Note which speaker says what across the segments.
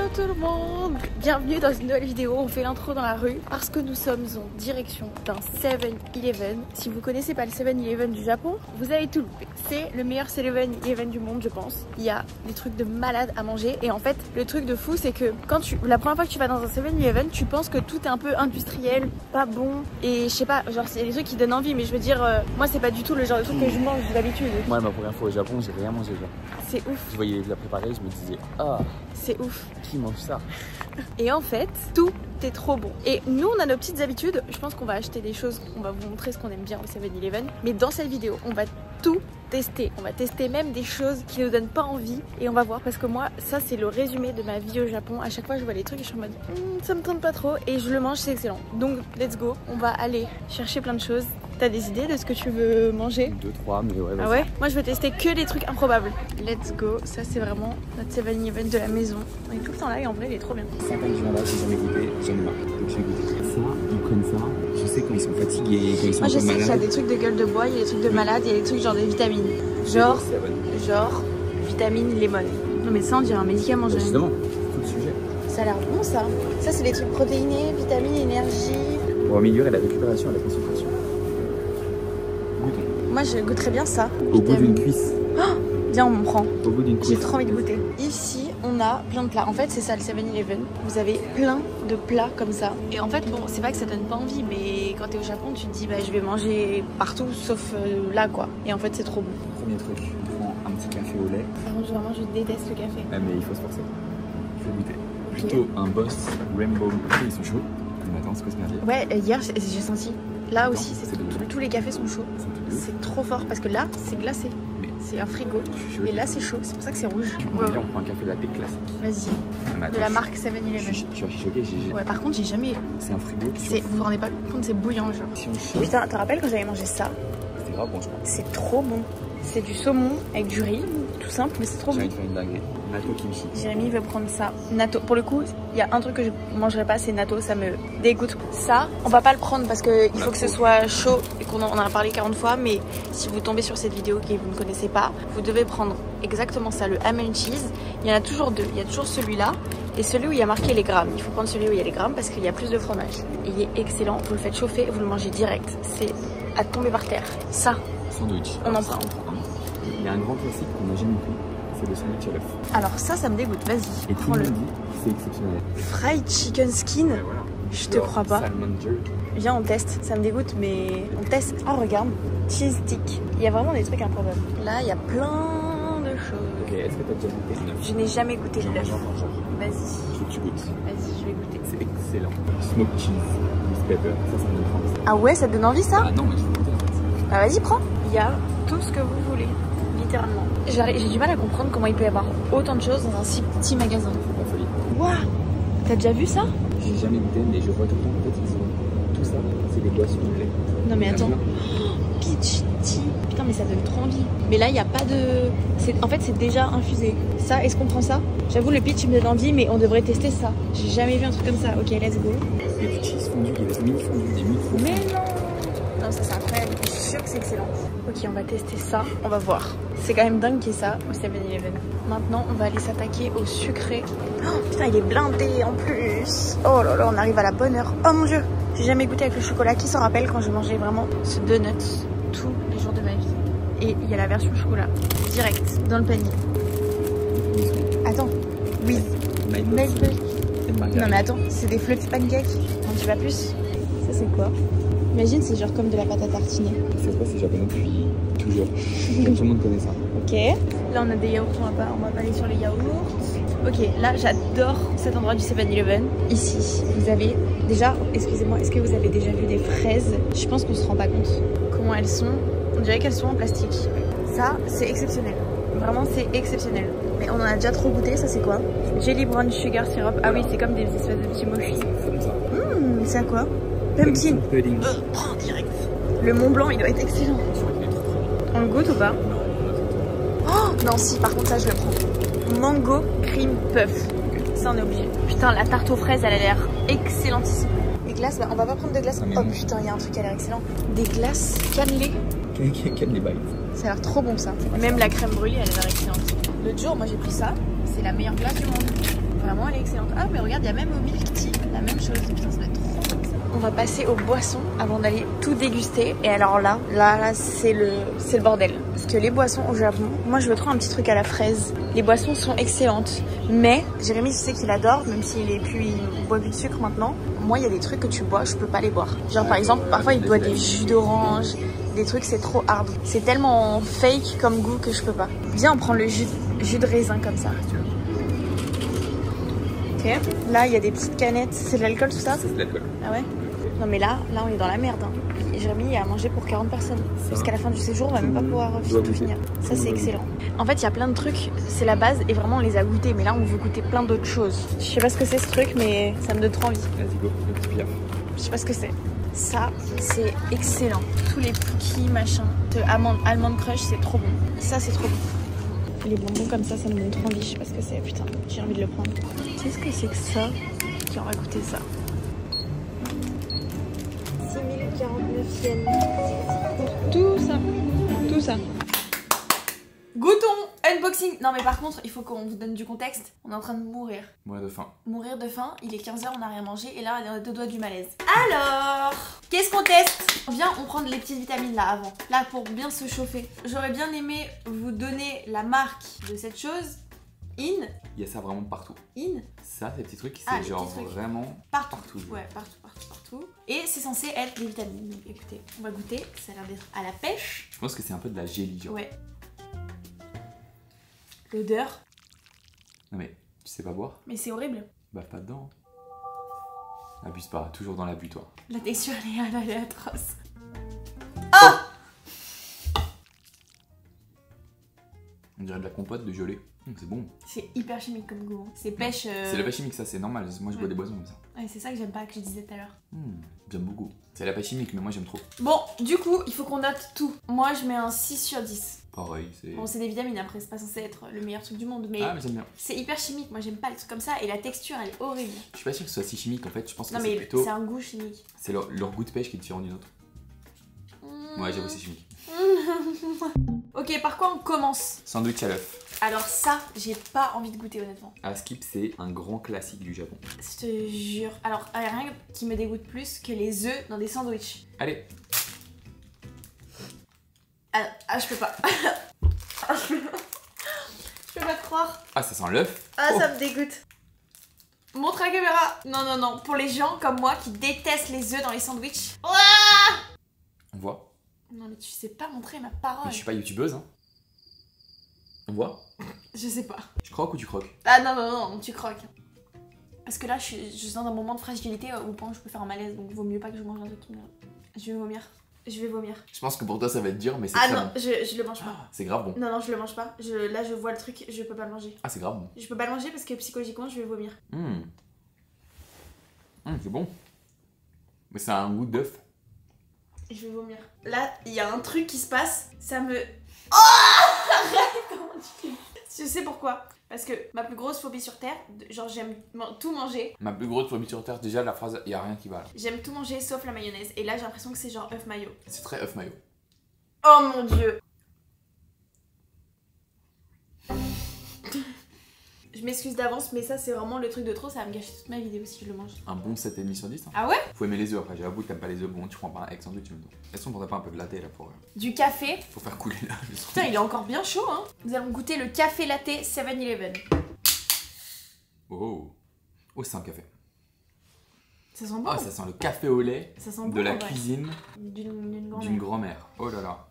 Speaker 1: Hello tout le monde. Bienvenue dans une nouvelle vidéo. On fait l'intro dans la rue parce que nous sommes en direction d'un 7-Eleven. Si vous connaissez pas le 7-Eleven du Japon, vous avez tout loupé. C'est le meilleur 7-Eleven du monde, je pense. Il y a des trucs de malade à manger et en fait le truc de fou c'est que la première fois que tu vas dans un 7-Eleven, tu penses que tout est un peu industriel, pas bon et je sais pas, genre c'est des trucs qui donnent envie, mais je veux dire moi c'est pas du tout le genre de truc que je mange d'habitude.
Speaker 2: Moi ma première fois au Japon, j'ai rien mangé genre.
Speaker 1: C'est ouf.
Speaker 2: Je voyais la préparer, je me disais ah,
Speaker 1: c'est ouf.
Speaker 2: Qui mange ça?
Speaker 1: Et en fait, tout est trop bon. Et nous, on a nos petites habitudes. Je pense qu'on va acheter des choses, on va vous montrer ce qu'on aime bien au 7-Eleven. Mais dans cette vidéo, on va tout tester. On va tester même des choses qui nous donnent pas envie. Et on va voir parce que moi, ça c'est le résumé de ma vie au Japon. À chaque fois, je vois les trucs et je suis en mode ça me tente pas trop. Et je le mange, c'est excellent. Donc, let's go. On va aller chercher plein de choses. T'as des idées de ce que tu veux manger?
Speaker 2: 2, 3, mais ouais.
Speaker 1: Ah ouais? Moi je veux tester que des trucs improbables. Let's go. Ça c'est vraiment notre 7-Eleven de la maison. On est tout le temps là et en vrai il est trop bien.
Speaker 2: 5 ans que je viens là, j'ai jamais goûté, j'en ai marre. Donc j'ai goûté ça, ils prennent ça. Je sais quand ils sont fatigués, quand ils sont
Speaker 1: moi je sais
Speaker 2: malades.
Speaker 1: qu'il y a des trucs de gueule de bois, il y a des trucs de malade, il y a des trucs genre des vitamines. Genre vitamine lemon. Non mais ça on dirait un médicament.
Speaker 2: Justement, tout le sujet.
Speaker 1: Ça a l'air bon ça. Ça c'est des trucs protéinés, vitamines, énergie.
Speaker 2: Pour améliorer la récupération et la concentration.
Speaker 1: Moi je goûterais bien ça.
Speaker 2: Au bout d'une cuisse.
Speaker 1: Oh, viens on m'en prend.
Speaker 2: Au bout d'une cuisse.
Speaker 1: J'ai trop envie de goûter. Ici on a plein de plats. En fait c'est ça le 7-Eleven. Vous avez plein de plats comme ça. Et en fait bon c'est pas que ça donne pas envie, mais quand t'es au Japon tu te dis bah je vais manger partout sauf là quoi. Et en fait c'est trop bon.
Speaker 2: Premier truc, on prend un petit café au lait.
Speaker 1: Par contre vraiment je déteste le café.
Speaker 2: Ah mais il faut se forcer. Il faut goûter. Plutôt un Boss Rainbow. Ils sont chauds. Mais attends, c'est quoi ce merdier?
Speaker 1: Ouais hier j'ai senti. Là
Speaker 2: attends,
Speaker 1: aussi tous les cafés sont chauds. C'est trop fort parce que là c'est glacé. C'est un frigo. Et là c'est chaud, c'est pour ça que c'est rouge.
Speaker 2: On prend un café latte classique.
Speaker 1: Vas-y. De la marque 7-Eleven.
Speaker 2: Je suis choqué.
Speaker 1: Ouais, par contre j'ai jamais.
Speaker 2: C'est un frigo.
Speaker 1: Vous vous rendez pas compte, c'est bouillant genre.
Speaker 2: Si on chauffe.
Speaker 1: Putain, te rappelles quand j'avais mangé ça?
Speaker 2: C'était grave bon je crois.
Speaker 1: C'est trop bon. C'est du saumon avec du riz, tout simple, mais c'est trop bon.
Speaker 2: J'ai envie de faire une dinguerie. Natto kimchi.
Speaker 1: Jérémy veut prendre ça. Natto. Pour le coup, il y a un truc que je mangerai pas, c'est natto, ça me dégoûte. Ça, on va pas le prendre parce que il faut que ce soit chaud et qu'on en a parlé 40 fois. Mais si vous tombez sur cette vidéo et que vous ne connaissez pas, vous devez prendre exactement ça, le ham and cheese. Il y en a toujours deux. Il y a toujours celui-là et celui où il y a marqué les grammes. Il faut prendre celui où il y a les grammes parce qu'il y a plus de fromage. Et il est excellent. Vous le faites chauffer et vous le mangez direct. C'est à tomber par terre. Ça.
Speaker 2: Sandwich.
Speaker 1: On en prend.
Speaker 2: Il y a un grand classique qu'on n'a jamais pris. C'est le sandwich à l'œuf.
Speaker 1: Alors ça me dégoûte, vas-y.
Speaker 2: Et tout le monde dit c'est exceptionnel.
Speaker 1: Fried chicken skin,
Speaker 2: Ouais, voilà.
Speaker 1: je te crois pas.
Speaker 2: Salmon jerk.
Speaker 1: Viens, on teste, ça me dégoûte, mais on teste. Oh, regarde, cheese stick. Il y a vraiment des trucs improbables. Là, il y a plein de choses.
Speaker 2: Ok, est-ce que t'as déjà goûté le œuf?
Speaker 1: Je n'ai jamais goûté le œuf.
Speaker 2: Genre.
Speaker 1: Vas-y.
Speaker 2: Je veux que tu goûtes.
Speaker 1: Vas-y, je vais goûter.
Speaker 2: C'est excellent. Smoked cheese with pepper. Ça me donne envie.
Speaker 1: Ah ouais, ça te donne envie ça?
Speaker 2: Ah non, mais je veux goûter en fait.
Speaker 1: Bah vas-y, prends. Il y a tout ce que vous voulez, littéralement. J'ai du mal à comprendre comment il peut y avoir autant de choses dans un si petit magasin.
Speaker 2: C'est la folie.
Speaker 1: Waouh! T'as déjà vu ça?
Speaker 2: J'ai jamais goûté, mais je vois tout le temps en fait ils ont tout ça. C'est des boissons de lait.
Speaker 1: Non mais attends. Peach tea. Putain mais ça donne trop envie. Mais là il n'y a pas de... En fait c'est déjà infusé. Ça, est-ce qu'on prend ça? J'avoue le peach il me donne envie mais on devrait tester ça. J'ai jamais vu un truc comme ça. Ok, let's go.
Speaker 2: Il y a du cheese fondu, il y a des mini fondus, des mini fondus.
Speaker 1: Mais non! Non ça c'est incroyable. Je suis sûre que c'est excellent. Ok, on va tester ça. On va voir. C'est quand même dingue qu'il y ait ça au 7-Eleven. Maintenant on va aller s'attaquer au sucré. Oh putain il est blindé en plus. Oh là là, on arrive à la bonne heure. Oh mon dieu! J'ai jamais goûté avec le chocolat. Qui s'en rappelle quand je mangeais vraiment ce donut tous les jours de ma vie? Et il y a la version chocolat, direct, dans le panier. Attends, oui. Maple. Non mais attends, c'est des fluffy pancakes. Non, tu vas plus? Ça c'est quoi? Imagine, c'est genre comme de la pâte à tartiner.
Speaker 2: C'est quoi, c'est japonais depuis toujours. Comme tout le monde connaît ça.
Speaker 1: Ok. Là on a des yaourts, on va pas aller sur les yaourts. Ok, là j'adore cet endroit du 7-Eleven. Ici, vous avez déjà, excusez-moi, est-ce que vous avez déjà vu des fraises? Je pense qu'on se rend pas compte comment elles sont. On dirait qu'elles sont en plastique. Ça, c'est exceptionnel. Vraiment, c'est exceptionnel. Mais on en a déjà trop goûté, ça c'est quoi? Jelly Brown Sugar Syrup. Ah oui, c'est comme des espèces de petits mochis.
Speaker 2: C'est comme ça.
Speaker 1: C'est à quoi? Pumpkin.
Speaker 2: Pudding.
Speaker 1: Prends direct. Le Mont Blanc, il doit être excellent. On le goûte ou pas? Oh non, si, par contre, ça je le prends. Mango cream puff. Ça, on est obligé. Putain, la tarte aux fraises, elle a l'air excellentissime. Les glaces, bah, on va pas prendre de glace. Oh putain, il y a un truc qui a l'air excellent. Des glaces cannelées.
Speaker 2: Cannelé bites.
Speaker 1: Ça a l'air trop bon ça. Même la crème brûlée, elle a l'air excellente. L'autre jour, moi j'ai pris ça. C'est la meilleure glace du monde. Vraiment, elle est excellente. Ah mais regarde, il y a même au milk tea la même chose. Putain, ça doit être trop bon ça. On va passer aux boissons avant d'aller tout déguster. Et alors là c'est le bordel. Parce que les boissons au Japon, moi je veux trop un petit truc à la fraise. Les boissons sont excellentes. Mais Jérémy, je sais qu'il adore, même s'il boit plus de sucre maintenant. Moi, il y a des trucs que tu bois, je peux pas les boire. Genre par exemple, parfois il boit des jus d'orange, des trucs c'est trop hard. C'est tellement fake comme goût que je peux pas. Viens, on prend le jus de raisin comme ça. Ok. Là, il y a des petites canettes. C'est de l'alcool tout ça?
Speaker 2: C'est de l'alcool.
Speaker 1: Ah ouais? Non mais là on est dans la merde. Hein. Jérémy a mangé pour 40 personnes. Parce qu'à la fin du séjour, on va même pas pouvoir tout finir. Ça, c'est excellent. En fait, il y a plein de trucs, c'est la base et vraiment on les a goûtés. Mais là, on veut goûter plein d'autres choses. Je sais pas ce que c'est ce truc, mais ça me donne trop envie.
Speaker 2: Vas-y, go, le petit piaf.
Speaker 1: Je sais pas ce que c'est. Ça, c'est excellent. Tous les cookies, machin, de almond crush, c'est trop bon. Ça, c'est trop bon. Les bonbons comme ça me donne trop envie. Je sais pas ce que c'est. Putain, j'ai envie de le prendre. Qu'est-ce que c'est que ça? Ok, on va goûter ça. 6049 yens. Tout ça. Goûtons, unboxing. Non mais par contre, il faut qu'on vous donne du contexte. On est en train de mourir.
Speaker 2: Mourir de faim.
Speaker 1: Mourir de faim, il est 15h, on n'a rien mangé et là on est à deux doigts du malaise. Alors, qu'est-ce qu'on teste? Viens, on prend les petites vitamines là avant. Là pour bien se chauffer. J'aurais bien aimé vous donner la marque de cette chose. Il
Speaker 2: y a ça vraiment partout. Ça, ces petits trucs, c'est genre vraiment partout.
Speaker 1: Ouais, partout. Et c'est censé être des vitamines. Donc écoutez, on va goûter. Ça a l'air d'être à la pêche.
Speaker 2: Je pense que c'est un peu de la gélie, genre.
Speaker 1: Ouais. L'odeur.
Speaker 2: Non mais, tu sais pas boire?
Speaker 1: Mais c'est horrible.
Speaker 2: Bah pas dedans. Abuse pas, toujours dans l'abus toi.
Speaker 1: La texture, elle est atroce. Oh!
Speaker 2: On dirait de la compote de gelée. C'est bon.
Speaker 1: C'est hyper chimique comme goût. C'est pêche.
Speaker 2: C'est la pêche chimique, ça c'est normal. Moi je bois des boissons comme ça.
Speaker 1: Ouais, c'est ça que j'aime pas, que je disais tout à l'heure.
Speaker 2: J'aime beaucoup. C'est la pêche chimique, mais moi j'aime trop.
Speaker 1: Bon, du coup, il faut qu'on note tout. Moi je mets un 6 sur 10.
Speaker 2: Pareil, c'est.
Speaker 1: Bon, c'est des vitamines après, c'est pas censé être le meilleur truc du monde, mais.
Speaker 2: Ah, mais j'aime bien.
Speaker 1: C'est hyper chimique, moi j'aime pas les trucs comme ça et la texture elle est horrible.
Speaker 2: Je suis pas sûre que ce soit si chimique en fait, je pense que
Speaker 1: c'est plutôt. C'est un goût chimique.
Speaker 2: C'est leur goût de pêche qui est différent d'une autre. Ouais, j'avoue, c'est chimique.
Speaker 1: Ok, par quoi on commence?
Speaker 2: Sandwich à l'œuf.
Speaker 1: Alors ça, j'ai pas envie de goûter honnêtement.
Speaker 2: À skip, c'est un grand classique du Japon.
Speaker 1: Je te jure. Alors, il y a rien qui me dégoûte plus que les œufs dans des sandwichs.
Speaker 2: Allez.
Speaker 1: Ah, je peux pas. Je peux pas te croire.
Speaker 2: Ah, ça sent l'œuf.
Speaker 1: Ah, ça me dégoûte. Montre à la caméra. Non. Pour les gens comme moi qui détestent les œufs dans les sandwichs.
Speaker 2: On voit.
Speaker 1: Non, mais tu sais pas montrer ma parole.
Speaker 2: Mais je suis pas youtubeuse, hein. On voit?
Speaker 1: Je sais pas.
Speaker 2: Tu croques ou tu croques?
Speaker 1: Ah non, tu croques. Parce que là, je suis dans un moment de fragilité où je peux faire un malaise, donc vaut mieux pas que je mange un truc qui me... Je vais vomir. Je
Speaker 2: pense que pour toi ça va être dur, mais c'est
Speaker 1: très bon. Je le mange pas.
Speaker 2: C'est grave bon.
Speaker 1: Non, je le mange pas. Là, je vois le truc, je peux pas le manger.
Speaker 2: Ah, c'est grave bon.
Speaker 1: Je peux pas le manger parce que psychologiquement, je vais vomir.
Speaker 2: C'est bon. Mais ça a un goût d'œuf.
Speaker 1: Je vais vomir. Là, il y a un truc qui se passe, ça me... Oh! Arrête! Je sais pourquoi. Parce que ma plus grosse phobie sur Terre, genre j'aime tout manger.
Speaker 2: Ma plus grosse phobie sur Terre, déjà la phrase, il y a rien qui va là.
Speaker 1: J'aime tout manger sauf la mayonnaise. Et là, j'ai l'impression que c'est genre œuf mayo.
Speaker 2: C'est très œuf mayo.
Speaker 1: Oh mon dieu! Je m'excuse d'avance, mais ça c'est vraiment le truc de trop, ça va me gâcher toute ma vidéo si je le mange.
Speaker 2: Un bon 7,5 sur 10. Hein.
Speaker 1: Ah ouais?
Speaker 2: Faut aimer les œufs après, j'avoue que t'aimes pas les œufs, bon tu prends pas un egg sandwich même temps. Est-ce qu'on prendrait pas un peu de latte là pour...
Speaker 1: Du café.
Speaker 2: Pour faire couler là.
Speaker 1: Putain, il est encore bien chaud hein. Nous allons goûter le café latte 7-Eleven.
Speaker 2: Oh, c'est un café.
Speaker 1: Ça sent bon.
Speaker 2: Ah, ça sent le café au lait.
Speaker 1: Ça sent bon,
Speaker 2: de la cuisine
Speaker 1: d'une
Speaker 2: grand-mère. Oh là là.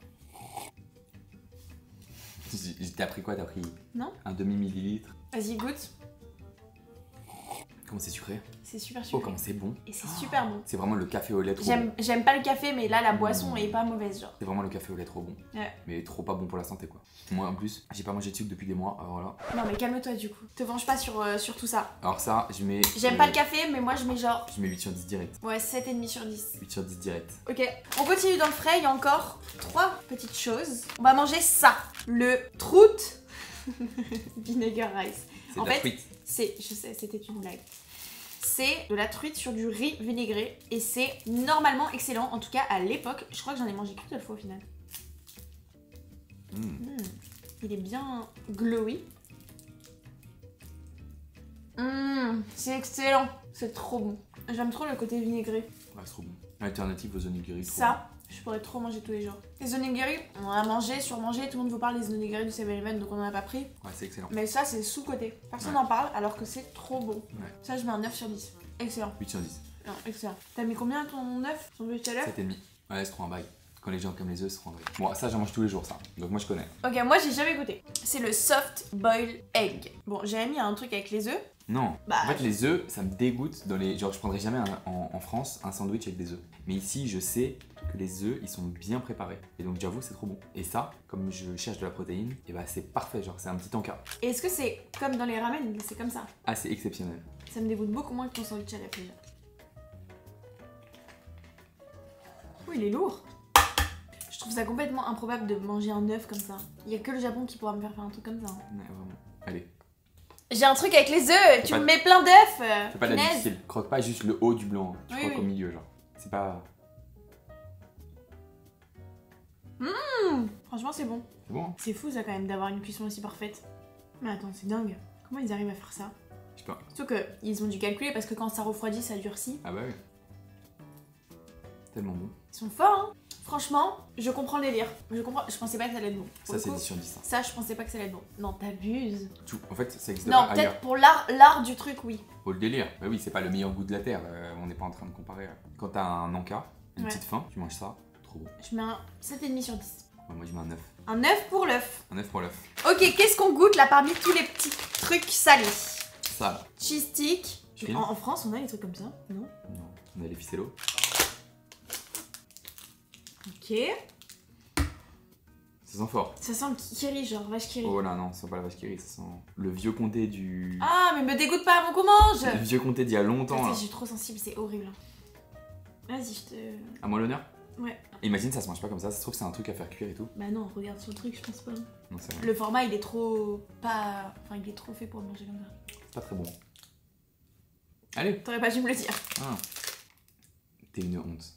Speaker 2: T'as pris quoi? T'as pris un demi-millilitre.
Speaker 1: Vas-y, goûte.
Speaker 2: Comment c'est sucré?
Speaker 1: C'est super sucré.
Speaker 2: Oh, comment c'est bon.
Speaker 1: Et c'est super bon.
Speaker 2: C'est vraiment le café au lait trop bon.
Speaker 1: J'aime pas le café, mais là, la boisson est pas mauvaise, genre.
Speaker 2: C'est vraiment le café au lait trop bon.
Speaker 1: Ouais.
Speaker 2: Mais trop pas bon pour la santé, quoi. Moi, en plus, j'ai pas mangé de sucre depuis des mois, alors là.
Speaker 1: Non, mais calme-toi, du coup. Te venge pas sur tout ça.
Speaker 2: Alors ça, je mets...
Speaker 1: J'aime pas le café, mais moi, je mets genre...
Speaker 2: Je mets 8 sur 10 direct.
Speaker 1: Ouais, 7,5 sur 10.
Speaker 2: 8 sur 10 direct.
Speaker 1: Ok, on continue dans le frais, il y a encore 3 petites choses. On va manger ça. Le Trout Vinegar Rice.
Speaker 2: C'est de la truite.
Speaker 1: Je sais, c'était une blague. C'est de la truite sur du riz vinaigré et c'est normalement excellent. En tout cas, à l'époque, je crois que j'en ai mangé qu'une seule fois au final. Il est bien glowy. C'est excellent. C'est trop bon. J'aime trop le côté vinaigré.
Speaker 2: Ouais, c'est trop bon. Alternative aux onigiri.
Speaker 1: Ça, je pourrais trop manger tous les jours. Les onigiri, on en a mangé, surmangé. Tout le monde vous parle des onigiri du 7-Eleven, donc on en a pas pris.
Speaker 2: Ouais, c'est excellent.
Speaker 1: Mais ça, c'est sous-côté. Personne
Speaker 2: Ouais.
Speaker 1: n'en parle alors que c'est trop bon.
Speaker 2: Ouais.
Speaker 1: Ça, je mets un 9 sur 10. Excellent.
Speaker 2: 8 sur 10.
Speaker 1: Non, excellent. T'as mis combien ton 9 sur le à l'œuf?
Speaker 2: 7,5. Ouais, c'est trop un bail. Quand les gens comme les œufs, c'est trop un bail. Bon, ça, j'en mange tous les jours, ça. Donc moi, je connais.
Speaker 1: Ok, moi, j'ai jamais goûté. C'est le soft boiled egg. Bon, j'avais mis un truc avec les œufs.
Speaker 2: Non.
Speaker 1: Bah,
Speaker 2: en fait, les œufs, ça me dégoûte dans les. Genre, je prendrais jamais en France un sandwich avec des œufs. Mais ici, je sais que les œufs, ils sont bien préparés. Et donc, j'avoue, c'est trop bon. Et ça, comme je cherche de la protéine, et bah, c'est parfait. Genre, c'est un petit encas.
Speaker 1: Et est-ce que c'est comme dans les ramen? C'est comme ça.
Speaker 2: Ah, c'est exceptionnel.
Speaker 1: Ça me dégoûte beaucoup moins que ton sandwich à l'œuf déjà. Oui, il est lourd. Je trouve ça complètement improbable de manger un œuf comme ça. Il y a que le Japon qui pourra me faire un truc comme ça. Hein.
Speaker 2: Ouais, vraiment. Allez.
Speaker 1: J'ai un truc avec les œufs. Tu
Speaker 2: pas
Speaker 1: me
Speaker 2: de-
Speaker 1: mets plein d'œufs.
Speaker 2: Fais pas de la
Speaker 1: punaise.
Speaker 2: difficile. Croque pas juste le haut du blanc. Hein. Tu
Speaker 1: Oui,
Speaker 2: croques
Speaker 1: oui.
Speaker 2: au milieu, genre. C'est pas.
Speaker 1: Franchement, c'est bon.
Speaker 2: C'est bon, hein.
Speaker 1: C'est fou ça quand même d'avoir une cuisson aussi parfaite. Mais attends, c'est dingue. Comment ils arrivent à faire ça?
Speaker 2: Je sais pas.
Speaker 1: Surtout qu'ils ont dû calculer parce que quand ça refroidit, ça durcit.
Speaker 2: Ah bah oui. Tellement bon.
Speaker 1: Ils sont forts, hein. Franchement, je comprends le délire. Je pensais pas que ça allait être bon. Pour
Speaker 2: Ça,
Speaker 1: le
Speaker 2: c'est
Speaker 1: coup,
Speaker 2: 10 sur 10. Hein.
Speaker 1: ça, je pensais pas que ça allait être bon. Non, t'abuses.
Speaker 2: Tout. En fait, ça existe
Speaker 1: Non,
Speaker 2: pas ailleurs.
Speaker 1: peut-être pour l'art du truc, oui.
Speaker 2: Pour le délire. Bah oui, c'est pas le meilleur goût de la terre. On n'est pas en train de comparer. Quand t'as un encas, une
Speaker 1: Ouais.
Speaker 2: petite faim, tu manges ça. Trop bon.
Speaker 1: Je mets un 7,5 sur 10.
Speaker 2: Ouais, moi, je mets un 9.
Speaker 1: Un 9 pour l'œuf.
Speaker 2: Un 9 pour l'œuf.
Speaker 1: Ok, qu'est-ce qu'on goûte là parmi tous les petits trucs salés?
Speaker 2: Ça, là.
Speaker 1: Cheese stick.
Speaker 2: Film.
Speaker 1: En France, on a des trucs comme ça, non?
Speaker 2: Non. On a les ficellos.
Speaker 1: Ok.
Speaker 2: Ça sent fort.
Speaker 1: Ça sent le kikiri, genre vache kiri.
Speaker 2: Oh là, non, ça sent pas la vache qui rit. Ça sent le vieux comté du.
Speaker 1: Ah, mais me dégoûte pas avant qu'on mange!
Speaker 2: Le vieux comté d'il y a longtemps.
Speaker 1: Putain,
Speaker 2: Là.
Speaker 1: je suis trop sensible, c'est horrible. Vas-y, je te.
Speaker 2: À moi l'honneur.
Speaker 1: Ouais.
Speaker 2: Imagine, ça se mange pas comme ça. Ça se trouve, c'est un truc à faire cuire et tout.
Speaker 1: Bah non, regarde sur le truc, je pense pas.
Speaker 2: Non, c'est vrai.
Speaker 1: Le format, il est trop. Pas. Enfin, il est trop fait pour le manger comme ça.
Speaker 2: C'est pas très bon. Allez.
Speaker 1: T'aurais pas dû me le dire.
Speaker 2: Ah. T'es une honte.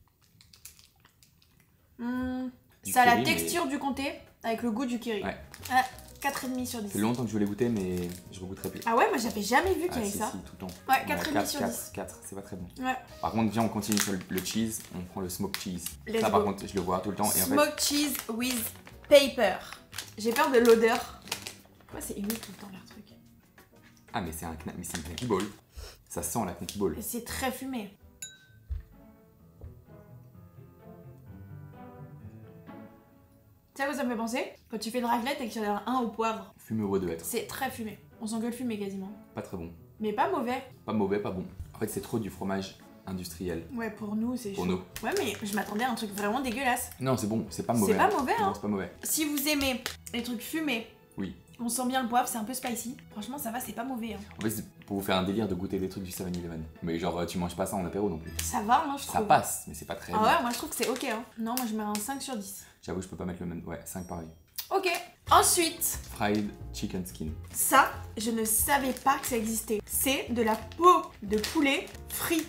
Speaker 2: Du
Speaker 1: Ça a la
Speaker 2: curry, mais-
Speaker 1: texture du comté avec le goût du kiri.
Speaker 2: Ouais.
Speaker 1: Ah, 4,5 sur
Speaker 2: Ça
Speaker 1: 10.
Speaker 2: fait longtemps que je voulais goûter, mais je regoutterai plus.
Speaker 1: Ah ouais, moi j'avais jamais vu qu'il y
Speaker 2: Ah,
Speaker 1: avait
Speaker 2: si,
Speaker 1: ça.
Speaker 2: si, tout le temps.
Speaker 1: Ouais, 4,5 sur 10.
Speaker 2: 4, c'est pas très bon.
Speaker 1: Ouais.
Speaker 2: Par contre, viens, on continue sur le cheese, on prend le smoked cheese.
Speaker 1: Let's
Speaker 2: ça, par
Speaker 1: go.
Speaker 2: contre, je le vois tout le temps. Et en fait,
Speaker 1: Smoked cheese with paper. J'ai peur de l'odeur. Pourquoi c'est humide tout le temps leur truc?
Speaker 2: ah, mais c'est un knacky ball. Ça sent la knacky ball.
Speaker 1: Et c'est très fumé. Tu sais à quoi ça me fait penser? Quand tu fais une raclette et que tu en as un au poivre.
Speaker 2: Fumé au de être.
Speaker 1: C'est très fumé. On sent que le fumé quasiment.
Speaker 2: Pas très bon.
Speaker 1: Mais pas mauvais.
Speaker 2: Pas mauvais, pas bon. En fait, c'est trop du fromage industriel.
Speaker 1: Ouais, pour nous, c'est
Speaker 2: Pour
Speaker 1: chaud.
Speaker 2: nous.
Speaker 1: Ouais, mais je m'attendais à un truc vraiment dégueulasse.
Speaker 2: Non, c'est bon, c'est pas mauvais.
Speaker 1: C'est pas mauvais,
Speaker 2: Non,
Speaker 1: hein.
Speaker 2: c'est pas mauvais.
Speaker 1: Si vous aimez les trucs fumés,
Speaker 2: Oui.
Speaker 1: on sent bien le poivre, c'est un peu spicy. Franchement, ça va, c'est pas mauvais. Hein.
Speaker 2: En fait, c'est pour vous faire un délire de goûter des trucs du 7-Eleven. Mais genre, tu manges pas ça en apéro non plus.
Speaker 1: Ça va, moi je trouve.
Speaker 2: Ça passe, mais c'est pas très
Speaker 1: Ah
Speaker 2: bon.
Speaker 1: ouais, moi je trouve que c'est ok. Hein. Non, moi je mets un 5 sur 10.
Speaker 2: J'avoue, je peux pas mettre le même. Ouais, 5 pareil.
Speaker 1: Ok. Ensuite,
Speaker 2: Fried chicken skin.
Speaker 1: ça, je ne savais pas que ça existait. C'est de la peau de poulet frit.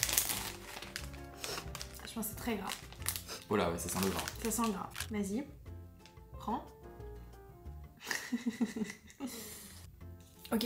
Speaker 1: Je pense que c'est très gras.
Speaker 2: Oh là, ouais, ça sent le gras.
Speaker 1: Ça sent le gras. Vas-y. Prends. Ok.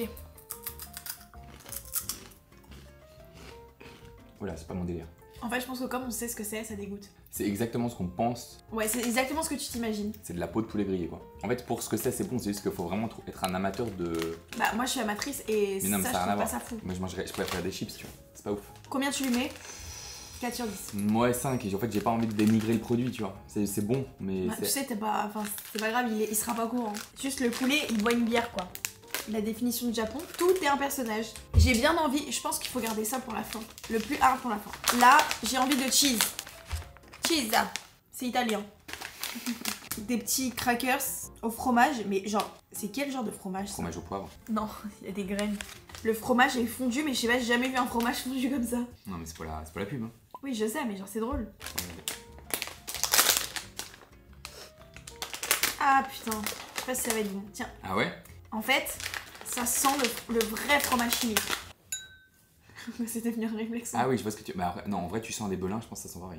Speaker 2: Oh là, c'est pas mon délire.
Speaker 1: En fait, je pense que comme on sait ce que c'est, ça dégoûte.
Speaker 2: C'est exactement ce qu'on pense.
Speaker 1: Ouais, c'est exactement ce que tu t'imagines.
Speaker 2: C'est de la peau de poulet grillé, quoi. En fait, pour ce que c'est bon. C'est juste qu'il faut vraiment être un amateur de.
Speaker 1: Bah, moi je suis amatrice et
Speaker 2: Mais non, mais
Speaker 1: ça,
Speaker 2: ça
Speaker 1: je
Speaker 2: a rien à
Speaker 1: trouve pas
Speaker 2: voir.
Speaker 1: ça fou.
Speaker 2: Moi, je préfère des chips, tu vois. C'est pas ouf.
Speaker 1: Combien tu lui mets? 4 sur 10.
Speaker 2: Moi, 5. Et en fait, j'ai pas envie de dénigrer le produit, tu vois. C'est bon, mais
Speaker 1: Bah, tu
Speaker 2: c'est.
Speaker 1: sais, t'es pas... Enfin, c'est pas grave, il sera pas au courant. Juste le poulet, il boit une bière, quoi. La définition du Japon, tout est un personnage. J'ai bien envie, je pense qu'il faut garder ça pour la fin. Le plus hard pour la fin. Là, j'ai envie de cheese. Cheese, c'est italien. Des petits crackers au fromage, mais genre, c'est quel genre de fromage ça?
Speaker 2: Fromage au poivre.
Speaker 1: Non, il y a des graines. Le fromage est fondu, mais je sais pas, j'ai jamais vu un fromage fondu comme ça.
Speaker 2: Non, mais c'est pas la pub, hein.
Speaker 1: Oui, je sais, mais genre, c'est drôle. Ah putain, je sais pas si ça va être bon. Tiens,
Speaker 2: Ah ouais?
Speaker 1: en fait, ça sent le vrai fromage chimique. C'était bien un réflexe.
Speaker 2: Ah oui, je vois ce que tu. Bah, non, en vrai, tu sens des belins, je pense que ça sent pareil.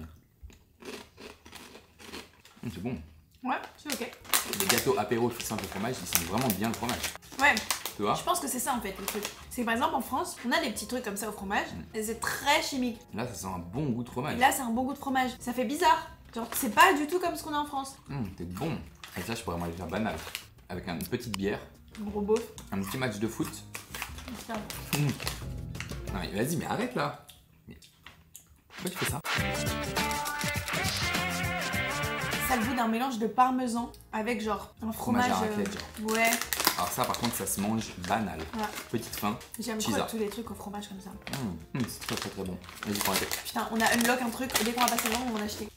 Speaker 2: C'est bon.
Speaker 1: Ouais, c'est ok.
Speaker 2: Les gâteaux apéro simple fromage, ils sentent vraiment bien le fromage.
Speaker 1: Ouais,
Speaker 2: Tu vois?
Speaker 1: Je pense que c'est ça en fait le truc. C'est que par exemple en France, on a des petits trucs comme ça au fromage, et c'est très chimique.
Speaker 2: Là, ça sent un bon goût de fromage.
Speaker 1: Et là, c'est un bon goût de fromage. Ça fait bizarre. Genre, c'est pas du tout comme ce qu'on a en France.
Speaker 2: C'est bon. Et ça, je pourrais m'en aller faire banal. Avec une petite bière,
Speaker 1: Gros beauf.
Speaker 2: un petit match de foot.
Speaker 1: Putain.
Speaker 2: Non mais vas-y, mais arrête là. Mais pourquoi tu fais ça?
Speaker 1: Ça a le goût d'un mélange de parmesan avec genre un fromage.
Speaker 2: à raclette, genre.
Speaker 1: Ouais.
Speaker 2: Alors ça, par contre, ça se mange banal.
Speaker 1: Ouais.
Speaker 2: Petite faim.
Speaker 1: J'aime trop tous les trucs au fromage comme ça.
Speaker 2: C'est très très très bon. Vas-y, prends la tête.
Speaker 1: Putain, on a unlock un truc. Dès qu'on va passer devant, on va en acheter.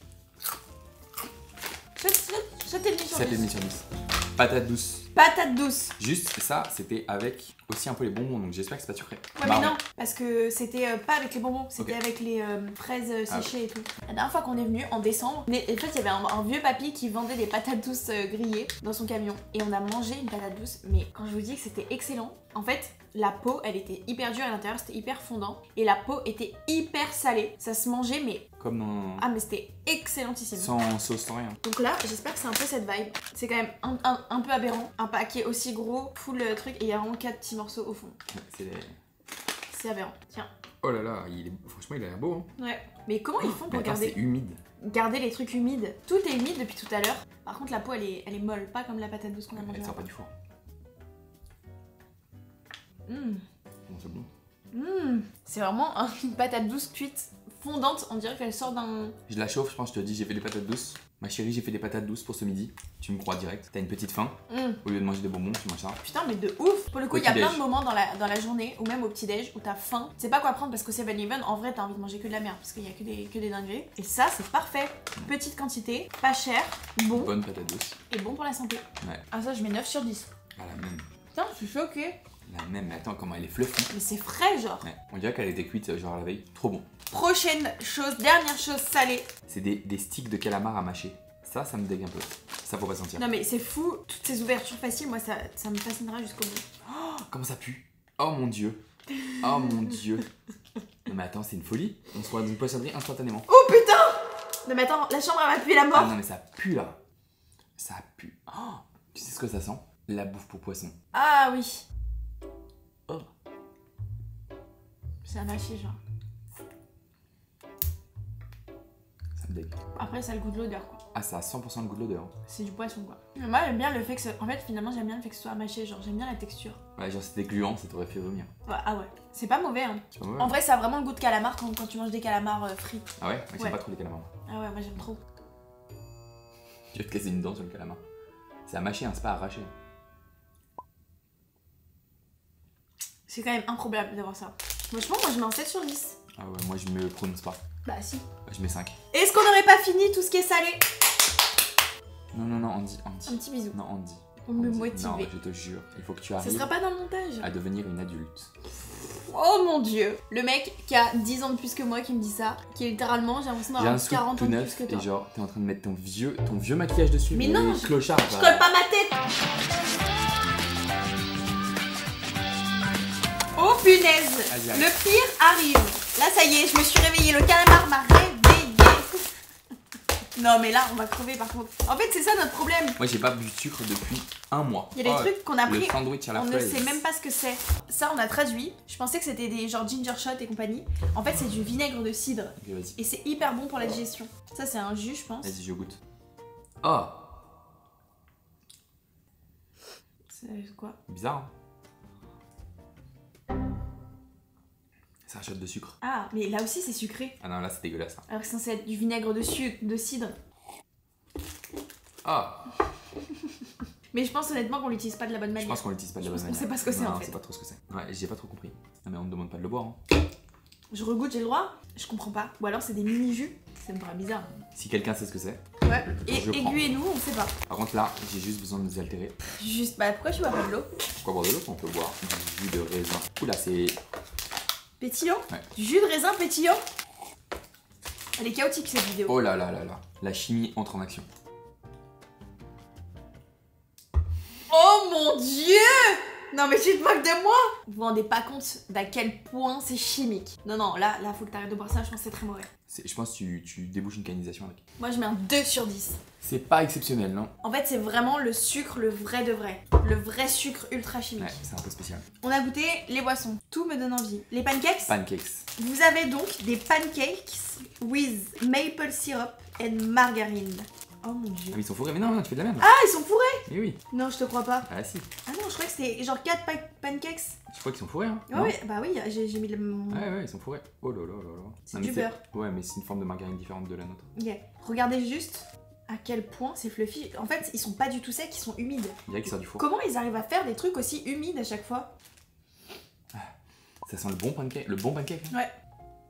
Speaker 1: 7,5 sur 10.
Speaker 2: 7,5 sur 10. Patate douce.
Speaker 1: Patate douce.
Speaker 2: Juste ça, c'était avec aussi un peu les bonbons, donc j'espère que c'est pas sucré.
Speaker 1: Ouais,
Speaker 2: Marron.
Speaker 1: mais non, parce que c'était pas avec les bonbons, c'était
Speaker 2: Ok.
Speaker 1: avec les fraises séchées et tout. La dernière fois qu'on est venu, en décembre, en fait, il y avait un vieux papy qui vendait des patates douces grillées dans son camion. Et on a mangé une patate douce, mais quand je vous dis que c'était excellent, en fait, la peau, elle était hyper dure à l'intérieur, c'était hyper fondant. Et la peau était hyper salée. Ça se mangeait, mais...
Speaker 2: Comme dans...
Speaker 1: Ah, mais c'était excellentissime.
Speaker 2: Sans sauce, sans rien.
Speaker 1: Donc là, j'espère que c'est un peu cette vibe. C'est quand même un peu aberrant. Un paquet aussi gros, full truc, et il y a vraiment 4 petits morceaux au fond.
Speaker 2: Ouais,
Speaker 1: C'est aberrant. Tiens.
Speaker 2: Oh là là, franchement, il a l'air beau. Hein.
Speaker 1: Ouais. Mais comment ils font
Speaker 2: Mais
Speaker 1: pour
Speaker 2: attends,
Speaker 1: garder...
Speaker 2: c'est humide.
Speaker 1: Garder les trucs humides. Tout est humide depuis tout à l'heure. Par contre, la peau, elle est molle, pas comme la patate douce qu'on a mangée.
Speaker 2: Elle sort pas du four. Bon, c'est bon.
Speaker 1: C'est vraiment une patate douce cuite, fondante. On dirait qu'elle sort d'un...
Speaker 2: Je la chauffe, je pense, je te dis, j'ai fait des patates douces. Ma chérie, j'ai fait des patates douces pour ce midi. Tu me crois direct. T'as une petite faim. Au lieu de manger des bonbons, tu manges ça.
Speaker 1: Putain, mais de ouf. Pour le coup, il y a
Speaker 2: Petit-déj.
Speaker 1: plein de moments dans la journée, ou même au petit-déj, où t'as faim. Tu sais pas quoi prendre parce qu'au 7-Eleven, en vrai, t'as envie de manger que de la merde, parce qu'il y a que des dingueries. Et ça, c'est parfait. Petite quantité, pas cher, bon,
Speaker 2: Bonne patate douce.
Speaker 1: et bon pour la santé.
Speaker 2: Ouais.
Speaker 1: Ah ça, je mets 9 sur 10.
Speaker 2: Ah, la même.
Speaker 1: Putain, je suis choquée.
Speaker 2: La même, mais attends, comment elle est fluffy.
Speaker 1: Mais c'est frais, genre.
Speaker 2: Ouais. On dirait qu'elle a été cuite genre la veille. Trop bon.
Speaker 1: Prochaine chose, dernière chose salée.
Speaker 2: C'est des sticks de calamar à mâcher. Ça me dégue un peu. Ça faut pas sentir.
Speaker 1: Non mais c'est fou, toutes ces ouvertures faciles, moi ça me fascinera jusqu'au bout.
Speaker 2: Oh, comment ça pue. Oh mon dieu. Oh mon dieu. Non mais attends, c'est une folie. On se voit dans une poissonnerie instantanément.
Speaker 1: Oh putain! Non mais attends, la chambre elle va puer la mort.
Speaker 2: Ah non mais ça pue là. Ça pue. Oh, tu sais ce que ça sent? La bouffe pour poisson.
Speaker 1: Ah oui.
Speaker 2: Oh.
Speaker 1: C'est un mâché genre.
Speaker 2: Ça me dégue.
Speaker 1: Après ça a le goût de l'odeur quoi.
Speaker 2: Ah, ça a 100% le goût de l'odeur.
Speaker 1: C'est du poisson quoi. Mais moi j'aime bien le fait que en fait finalement j'aime bien le fait que ce soit mâché, genre j'aime bien la texture.
Speaker 2: Ouais, genre c'était gluant, ça t'aurait fait vomir.
Speaker 1: Ouais, ah ouais. C'est pas mauvais hein.
Speaker 2: C'est pas mauvais.
Speaker 1: En vrai ça a vraiment le goût de calamar quand tu manges des calamars frits.
Speaker 2: Ah ouais? J'aime
Speaker 1: Ouais.
Speaker 2: pas trop les calamars.
Speaker 1: Ah ouais, moi j'aime trop.
Speaker 2: Je vais te casser une dent sur le calamar. C'est à mâcher, hein, c'est pas à arracher.
Speaker 1: C'est quand même improbable d'avoir ça. Franchement moi je mets un 7 sur 10.
Speaker 2: Ah ouais, moi je me prononce pas.
Speaker 1: Bah si.
Speaker 2: Je mets 5.
Speaker 1: Est-ce qu'on n'aurait pas fini tout ce qui est salé?
Speaker 2: Non, Andy.
Speaker 1: Un petit bisou.
Speaker 2: Non, Andy.
Speaker 1: Pour me
Speaker 2: Andy.
Speaker 1: motiver.
Speaker 2: Non, je te jure, il faut que tu
Speaker 1: Ça
Speaker 2: arrives
Speaker 1: sera pas dans le montage.
Speaker 2: à devenir une adulte.
Speaker 1: Oh mon dieu. Le mec qui a 10 ans de plus que moi qui me dit ça, qui est littéralement, j'ai l'impression
Speaker 2: J'ai un
Speaker 1: d'avoir
Speaker 2: sweat
Speaker 1: 40 ans
Speaker 2: tout
Speaker 1: de plus
Speaker 2: neuf
Speaker 1: que
Speaker 2: et
Speaker 1: toi.
Speaker 2: genre t'es en train de mettre ton vieux maquillage dessus.
Speaker 1: Mais non,
Speaker 2: clochard.
Speaker 1: Je colle pas ma tête. Oh punaise.
Speaker 2: Aïe, aïe.
Speaker 1: Le pire arrive. Là ça y est, je me suis réveillée, le calamar m'a réveillée. Non mais là on va crever par contre. En fait c'est ça notre problème.
Speaker 2: Moi j'ai pas bu de sucre depuis un mois.
Speaker 1: Il y a des trucs qu'on a
Speaker 2: Le
Speaker 1: pris,
Speaker 2: sandwich à la
Speaker 1: on ne
Speaker 2: fraise.
Speaker 1: sait même pas ce que c'est. Ça on a traduit. Je pensais que c'était des genre ginger shot et compagnie. En fait c'est du vinaigre de cidre.
Speaker 2: Ok, vas-y.
Speaker 1: Et c'est hyper bon pour la digestion. Ça c'est un jus je pense.
Speaker 2: Vas-y, je goûte. Oh,
Speaker 1: C'est quoi?
Speaker 2: bizarre. Hein. C'est un shot de sucre.
Speaker 1: Ah mais là aussi c'est sucré.
Speaker 2: Ah non, là c'est dégueulasse. Hein.
Speaker 1: Alors que c'est censé être du vinaigre de sucre, de cidre.
Speaker 2: Ah,
Speaker 1: Mais je pense honnêtement qu'on l'utilise pas de la bonne
Speaker 2: je
Speaker 1: manière.
Speaker 2: pense qu'on l'utilise pas de la
Speaker 1: Je
Speaker 2: bonne
Speaker 1: pense qu'on
Speaker 2: manière.
Speaker 1: sait pas ce que c'est,
Speaker 2: Non,
Speaker 1: en
Speaker 2: non,
Speaker 1: fait.
Speaker 2: c'est pas trop ce que c'est. Ouais, j'ai pas trop compris. Non mais on me demande pas de le boire. Hein.
Speaker 1: Je regoute, j'ai le droit? Je comprends pas. Ou alors c'est des mini-jus. Ça me paraît bizarre.
Speaker 2: Si quelqu'un sait ce que c'est.
Speaker 1: Ouais. Et
Speaker 2: Je prends.
Speaker 1: aiguillez-nous, on sait pas.
Speaker 2: Par contre là, j'ai juste besoin de nous altérer.
Speaker 1: Juste, bah pourquoi tu bois pas de l'eau?
Speaker 2: Pourquoi boire de l'eau? On peut boire du jus de raisin. Oula, c'est...
Speaker 1: Pétillant?
Speaker 2: Ouais.
Speaker 1: Du jus de raisin pétillant? Elle est chaotique cette vidéo.
Speaker 2: Oh là là là là. La chimie entre en action.
Speaker 1: Oh mon dieu! Non mais tu te moques de moi. Vous vous rendez pas compte d'à quel point c'est chimique. Non, non, là, faut que t'arrêtes de boire ça, je pense que c'est très mauvais.
Speaker 2: Je pense que tu débouches une canisation avec.
Speaker 1: Moi, je mets un 2 sur 10.
Speaker 2: C'est pas exceptionnel, non?
Speaker 1: En fait, c'est vraiment le sucre, le vrai de vrai. Le vrai sucre ultra chimique.
Speaker 2: Ouais, c'est un peu spécial.
Speaker 1: On a goûté les boissons. Tout me donne envie. Les pancakes.
Speaker 2: Pancakes.
Speaker 1: Vous avez donc des pancakes with maple syrup and margarine. Oh mon dieu.
Speaker 2: Ah, mais ils sont fourrés. Mais non, non, tu fais de la merde.
Speaker 1: Ah, ils sont fourrés.
Speaker 2: Mais oui.
Speaker 1: Non, je te crois pas.
Speaker 2: Ah si.
Speaker 1: Ah non, je crois que c'était genre 4 pancakes.
Speaker 2: Je crois qu'ils sont fourrés, hein.
Speaker 1: Ouais,
Speaker 2: Non
Speaker 1: ouais, bah oui, j'ai mis le...
Speaker 2: Ouais, ouais, ils sont fourrés. Oh là là là là.
Speaker 1: C'est
Speaker 2: Non, mais
Speaker 1: du beurre.
Speaker 2: Ouais, mais c'est une forme de margarine différente de la nôtre.
Speaker 1: Ok. Regardez juste à quel point c'est fluffy. En fait, ils sont pas du tout secs, ils sont humides.
Speaker 2: Il dirait qu'il sort du four.
Speaker 1: Comment ils arrivent à faire des trucs aussi humides à chaque fois?
Speaker 2: Ça sent le bon pancake. Le bon pancake, hein.
Speaker 1: Ouais.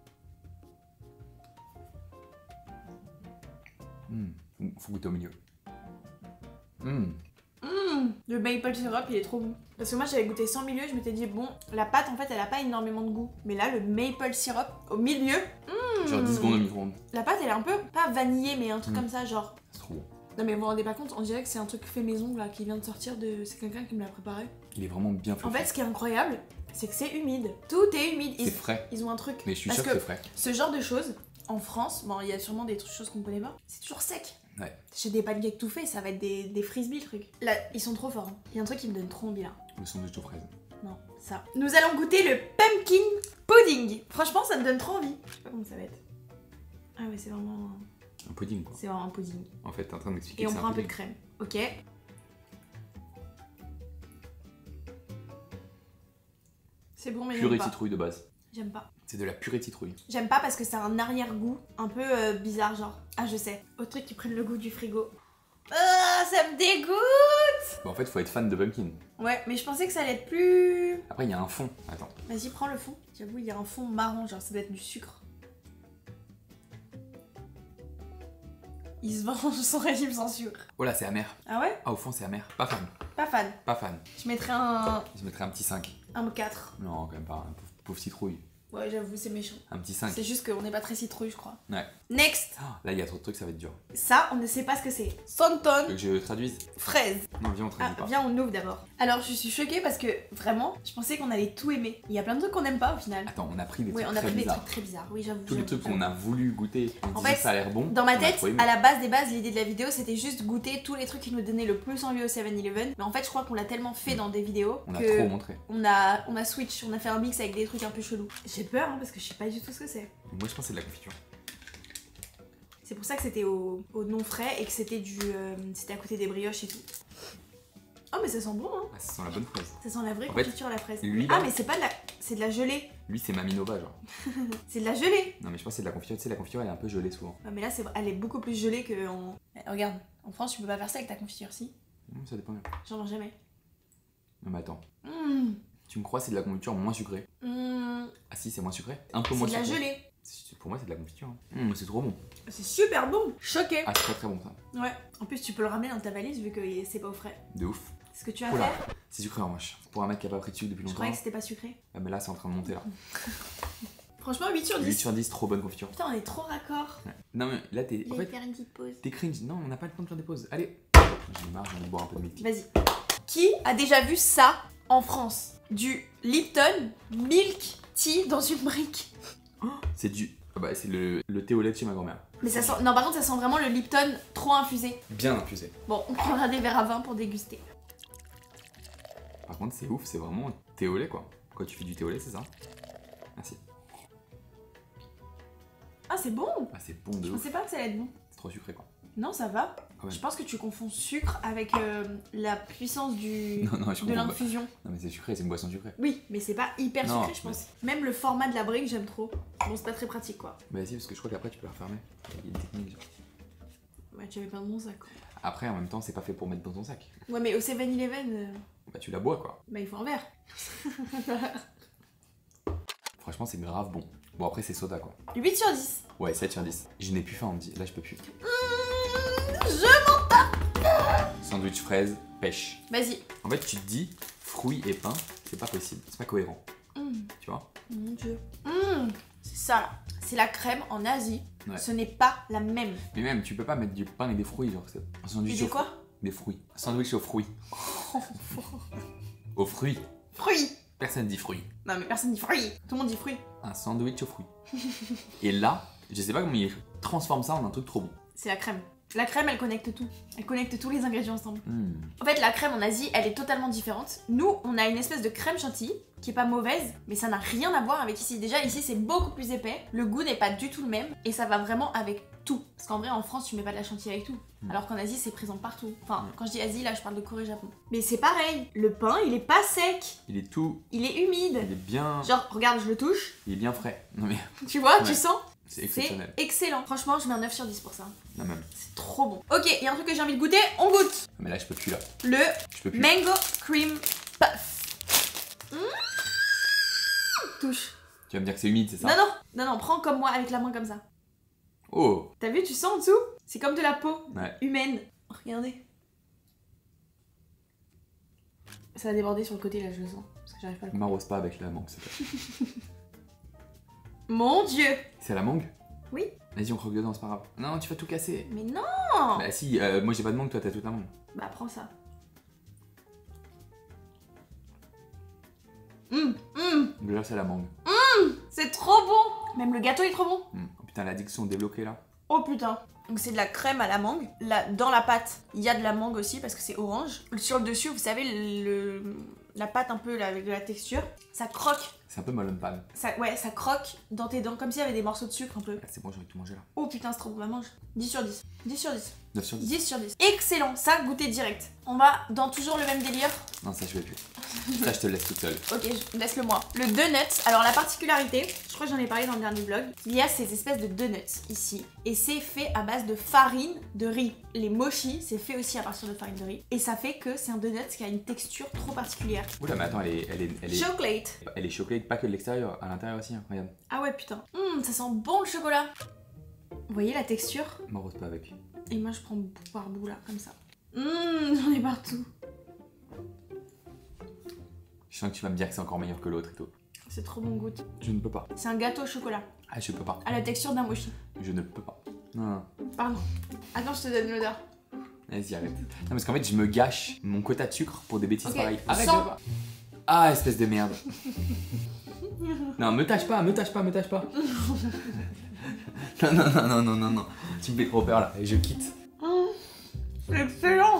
Speaker 2: Faut goûter au milieu.
Speaker 1: Le maple syrup, il est trop bon. Parce que moi, j'avais goûté sans milieu, je m'étais dit, bon, la pâte, en fait, elle a pas énormément de goût. Mais là, le maple syrup, au milieu,
Speaker 2: Genre 10 secondes au micro-ondes.
Speaker 1: la pâte, elle est un peu, pas vanillée, mais un truc comme ça, genre...
Speaker 2: C'est trop bon.
Speaker 1: Non mais vous vous rendez pas compte, on dirait que c'est un truc fait maison, là, qui vient de sortir de... C'est quelqu'un qui me l'a préparé.
Speaker 2: Il est vraiment bien fait.
Speaker 1: En fait, ce qui est incroyable, c'est que c'est humide. Tout est humide.
Speaker 2: C'est frais.
Speaker 1: Ils ont un truc.
Speaker 2: Mais je suis
Speaker 1: Parce
Speaker 2: sûr que
Speaker 1: que
Speaker 2: c'est frais.
Speaker 1: ce genre de choses, en France, bon, il y a sûrement des choses qu'on connaît pas, c'est toujours sec.
Speaker 2: Ouais.
Speaker 1: J'ai des pancakes tout faits, ça va être des frisbees, le truc. Là, ils sont trop forts. Hein. Il y a un truc qui me donne trop envie, là.
Speaker 2: Le sandwich aux fraises.
Speaker 1: Non, ça. Nous allons goûter le pumpkin pudding. Franchement, ça me donne trop envie. Je sais pas comment ça va être. Ah ouais, c'est vraiment...
Speaker 2: Un pudding, quoi.
Speaker 1: C'est vraiment un pudding.
Speaker 2: En fait, t'es en train d'expliquer
Speaker 1: Et
Speaker 2: que
Speaker 1: on
Speaker 2: c'est
Speaker 1: prend un peu de
Speaker 2: pudding.
Speaker 1: crème. Ok. C'est bon, mais j'aime
Speaker 2: Purée de
Speaker 1: pas.
Speaker 2: citrouille de base.
Speaker 1: J'aime pas.
Speaker 2: C'est de la purée de citrouille.
Speaker 1: J'aime pas parce que ça a un arrière-goût un peu bizarre, genre. Ah, je sais. Autre truc qui prennent le goût du frigo. Ah, ça me dégoûte.
Speaker 2: Bon, en fait, faut être fan de pumpkin.
Speaker 1: Ouais, mais je pensais que ça allait être plus...
Speaker 2: Après, il y a un fond. Attends.
Speaker 1: Vas-y, prends le fond. J'avoue, il y a un fond marron, genre ça doit être du sucre. Il se venge son régime sans sucre.
Speaker 2: Oh là, c'est amer.
Speaker 1: Ah ouais?
Speaker 2: Ah, au fond, c'est amer. Pas fan.
Speaker 1: Pas fan.
Speaker 2: Pas fan.
Speaker 1: Je mettrais un...
Speaker 2: Je mettrais un petit 5.
Speaker 1: un 4.
Speaker 2: Non, quand même pas. Un pauvre citrouille.
Speaker 1: Ouais, j'avoue, c'est méchant.
Speaker 2: Un petit 5.
Speaker 1: C'est juste qu'on n'est pas très citrouille, je crois.
Speaker 2: Ouais.
Speaker 1: Next.
Speaker 2: Ah, là, il y a trop de trucs, ça va être dur.
Speaker 1: Ça, on ne sait pas ce que c'est.
Speaker 2: Tu veux
Speaker 1: Santon
Speaker 2: que je traduise?
Speaker 1: fraise.
Speaker 2: Non, viens, on traduit
Speaker 1: Ah,
Speaker 2: pas.
Speaker 1: viens, on ouvre d'abord. Alors, je suis choquée parce que, vraiment, je pensais qu'on allait tout aimer. Il y a plein de trucs qu'on n'aime pas, au final.
Speaker 2: Attends, on a pris des
Speaker 1: Oui,
Speaker 2: trucs
Speaker 1: on a
Speaker 2: très
Speaker 1: pris des
Speaker 2: bizarres.
Speaker 1: trucs très bizarres. Oui, j'avoue.
Speaker 2: Tous les trucs qu'on a voulu goûter, on
Speaker 1: En
Speaker 2: disait
Speaker 1: fait,
Speaker 2: ça a l'air bon.
Speaker 1: Dans ma
Speaker 2: on a
Speaker 1: tête,
Speaker 2: trop aimé.
Speaker 1: à la base des bases, l'idée de la vidéo, c'était juste goûter tous les trucs qui nous donnaient le plus envie au 7-Eleven. Mais en fait, je crois qu'on l'a tellement fait dans des vidéos
Speaker 2: On a
Speaker 1: que
Speaker 2: trop montré.
Speaker 1: on a switch, on a fait un mix avec des trucs un peu chelous. J'ai peur, hein, parce que je sais pas du tout ce que c'est.
Speaker 2: Moi, je pense que c'est de la confiture.
Speaker 1: C'est pour ça que c'était au non frais et que c'était c'était à côté des brioches et tout. Oh, mais ça sent bon, hein.
Speaker 2: Ah, ça sent la bonne fraise.
Speaker 1: Ça sent la vraie
Speaker 2: En fait,
Speaker 1: confiture à la fraise.
Speaker 2: lui,
Speaker 1: Ah,
Speaker 2: là-
Speaker 1: mais c'est pas de la... C'est de la gelée.
Speaker 2: Lui, c'est Maminova, genre.
Speaker 1: C'est de la gelée.
Speaker 2: Non, mais je pense que c'est de la confiture. Tu sais, la confiture, elle est un peu gelée souvent.
Speaker 1: Ouais, mais là, elle est beaucoup plus gelée que en... Regarde, en France, tu peux pas faire ça avec ta confiture, si.
Speaker 2: Ça dépend.
Speaker 1: J'en mange jamais.
Speaker 2: Non, mais attends.
Speaker 1: Mmh.
Speaker 2: Tu me crois, c'est de la confiture moins sucrée.
Speaker 1: Mmh.
Speaker 2: Ah, si, c'est moins sucré. Un peu
Speaker 1: C'est
Speaker 2: moins
Speaker 1: de la
Speaker 2: sucré.
Speaker 1: gelée.
Speaker 2: Pour moi, c'est de la confiture. C'est trop bon.
Speaker 1: C'est super bon. Choquée.
Speaker 2: Ah, c'est très très bon ça.
Speaker 1: Ouais. En plus, tu peux le ramener dans ta valise vu que c'est pas au frais.
Speaker 2: De ouf.
Speaker 1: Ce que tu vas
Speaker 2: Oula,
Speaker 1: faire,
Speaker 2: c'est sucré en moche. Pour un mec qui a pas pris de sucre depuis
Speaker 1: je
Speaker 2: longtemps.
Speaker 1: croyais que c'était pas sucré.
Speaker 2: Ah, mais là, c'est en train de monter là.
Speaker 1: Franchement, 8 sur 10.
Speaker 2: 8 sur 10, trop bonne confiture.
Speaker 1: Putain, on est trop raccord.
Speaker 2: Ouais. Non, mais là, t'es. En
Speaker 1: J'allais
Speaker 2: fait,
Speaker 1: faire une petite pause.
Speaker 2: t'es cringe. Non, on n'a pas le temps de faire des pauses. Allez. J'en ai marre, j'ai envie de boire un peu de milk.
Speaker 1: Vas-y. Qui a déjà vu ça en France? Du Lipton Milk Tea dans une brique.
Speaker 2: C'est du. Ah bah, c'est le thé au lait de chez ma grand-mère.
Speaker 1: Mais ça sent... Non, par contre, ça sent vraiment le Lipton trop infusé.
Speaker 2: Bien infusé.
Speaker 1: Bon, on prendra des verres à vin pour déguster.
Speaker 2: Par contre, c'est ouf, c'est vraiment thé au lait quoi. Quand tu fais du thé au lait, c'est ça? Merci.
Speaker 1: Ah, c'est bon.
Speaker 2: Ah, c'est bon de
Speaker 1: Je
Speaker 2: ouf.
Speaker 1: pensais pas que ça allait être bon.
Speaker 2: C'est trop sucré quoi.
Speaker 1: Non, ça va.
Speaker 2: Ouais.
Speaker 1: Je pense que tu confonds sucre avec la puissance du...
Speaker 2: Non, je
Speaker 1: de
Speaker 2: comprends pas.
Speaker 1: l'infusion.
Speaker 2: Non, mais c'est sucré, c'est une boisson sucrée.
Speaker 1: Oui, mais c'est pas hyper
Speaker 2: Non,
Speaker 1: sucré, je pense. Même le format de la brique, j'aime trop. Bon, c'est pas très pratique, quoi.
Speaker 2: Bah, si, parce que je crois qu'après, tu peux la refermer. Il y a une technique. genre.
Speaker 1: Ouais, tu avais plein de mon sac, quoi.
Speaker 2: Après, en même temps, c'est pas fait pour mettre dans ton sac.
Speaker 1: Ouais, mais au 7-Eleven,
Speaker 2: Bah, tu la bois quoi.
Speaker 1: bah, il faut un verre.
Speaker 2: Franchement, c'est grave bon. Bon, après, c'est soda quoi.
Speaker 1: 8 sur 10.
Speaker 2: Ouais, 7 sur 10. Je n'ai plus faim, on me dit. Là, je peux plus. Sandwich fraise, pêche.
Speaker 1: Vas-y.
Speaker 2: En fait, tu te dis fruits et pain, c'est pas possible. C'est pas cohérent. Tu vois?
Speaker 1: Mon dieu. C'est ça, là. C'est la crème en Asie.
Speaker 2: Ouais.
Speaker 1: Ce n'est pas la même.
Speaker 2: Mais même, tu peux pas mettre du pain et des fruits. Genre, c'est un
Speaker 1: Et
Speaker 2: sandwich
Speaker 1: des
Speaker 2: aux
Speaker 1: quoi?
Speaker 2: Des fruits. Un sandwich aux fruits. Aux fruits.
Speaker 1: Fruits.
Speaker 2: Personne dit fruits.
Speaker 1: Non mais personne dit fruits. Tout le monde dit fruits.
Speaker 2: Un sandwich aux fruits. Et là, je sais pas comment ils transforment ça en un truc trop bon.
Speaker 1: C'est la crème. La crème, elle connecte tout. Elle connecte tous les ingrédients ensemble.
Speaker 2: Mmh.
Speaker 1: En fait, la crème en Asie, elle est totalement différente. Nous, on a une espèce de crème chantilly qui est pas mauvaise, mais ça n'a rien à voir avec ici. Déjà, ici, c'est beaucoup plus épais. Le goût n'est pas du tout le même. Et ça va vraiment avec tout. Parce qu'en vrai, en France, tu mets pas de la chantilly avec tout. Alors qu'en Asie, c'est présent partout. Enfin, quand je dis Asie, là, je parle de Corée, Japon. Mais c'est pareil. Le pain, il est pas sec.
Speaker 2: Il est tout...
Speaker 1: Il est humide.
Speaker 2: Il est bien...
Speaker 1: Genre, regarde, je le touche.
Speaker 2: Il est bien frais. Non mais...
Speaker 1: Tu vois,
Speaker 2: Ouais.
Speaker 1: tu sens?
Speaker 2: C'est exceptionnel.
Speaker 1: C'est excellent. Franchement, je mets un 9 sur 10 pour ça.
Speaker 2: Non même.
Speaker 1: C'est trop bon. Ok, il y a un truc que j'ai envie de goûter. On goûte.
Speaker 2: Mais là, je peux plus là.
Speaker 1: Le
Speaker 2: Je peux plus.
Speaker 1: Mango Cream Puff. Touche.
Speaker 2: Tu vas me dire que c'est humide, c'est ça?
Speaker 1: Non, prends comme moi avec la main comme ça.
Speaker 2: Oh.
Speaker 1: T'as vu, tu sens en dessous? C'est comme de la peau
Speaker 2: Ouais.
Speaker 1: humaine. Regardez. Ça va déborder sur le côté là, je le sens. Parce que j'arrive pas à le...
Speaker 2: M'arrose pas avec la mangue, s'il te plaît.
Speaker 1: Mon dieu!
Speaker 2: C'est la mangue?
Speaker 1: Oui.
Speaker 2: Vas-y, on croque dedans, c'est pas grave. Non, tu vas tout casser.
Speaker 1: Mais non!
Speaker 2: Bah si, moi j'ai pas de mangue, toi t'as toute la mangue.
Speaker 1: Bah prends ça.
Speaker 2: Déjà, c'est la mangue.
Speaker 1: C'est trop bon! Même le gâteau est trop bon!
Speaker 2: Oh, putain, l'addiction débloquée là.
Speaker 1: Oh putain! Donc c'est de la crème à la mangue. Là, dans la pâte, il y a de la mangue aussi parce que c'est orange. Sur le dessus, vous savez, la pâte un peu là, avec de la texture, ça croque.
Speaker 2: C'est un peu melon pan.
Speaker 1: Ouais, ça croque dans tes dents, comme s'il y avait des morceaux de sucre un peu.
Speaker 2: Ah, c'est bon, j'ai envie de tout manger là.
Speaker 1: Oh putain, c'est trop bon, bah mange. 10 sur 10. 10 sur 10.
Speaker 2: 9 sur 10.
Speaker 1: 10 sur 10. Excellent, ça, goûter direct. On va dans toujours le même délire.
Speaker 2: Non, ça je vais plus. Ça, je te le laisse toute seule.
Speaker 1: Ok, laisse-le moi. Le donut, alors la particularité, je crois que j'en ai parlé dans le dernier vlog, il y a ces espèces de donuts ici. Et c'est fait à base de farine de riz. Les mochi, c'est fait aussi à partir de farine de riz. Et ça fait que c'est un donut qui a une texture trop particulière.
Speaker 2: Oula, mais attends, elle est
Speaker 1: Chocolate.
Speaker 2: Elle est chocolat, pas que de l'extérieur, à l'intérieur aussi, hein. Regarde.
Speaker 1: Ah ouais, putain. Ça sent bon le chocolat. Vous voyez la texture?
Speaker 2: M'arrose pas avec.
Speaker 1: Et moi je prends bout par bout là, comme ça. J'en ai partout.
Speaker 2: Je sens que tu vas me dire que c'est encore meilleur que l'autre et tout.
Speaker 1: C'est trop bon goût.
Speaker 2: Je ne peux pas.
Speaker 1: C'est un gâteau au chocolat.
Speaker 2: Ah, je peux pas.
Speaker 1: À la texture d'un mochi.
Speaker 2: Je ne peux pas. Non.
Speaker 1: Pardon. Attends, je te donne l'odeur.
Speaker 2: Vas-y, arrête. Non, parce qu'en fait, je me gâche mon quota de sucre pour des bêtises
Speaker 1: Ok,
Speaker 2: pareilles. Arrête,
Speaker 1: sans-
Speaker 2: je veux pas. Ah, espèce de merde. Non, me tâche pas, me tâche pas, me tâche pas. Non. Tu me fais trop peur là. Et je quitte.
Speaker 1: C'est excellent.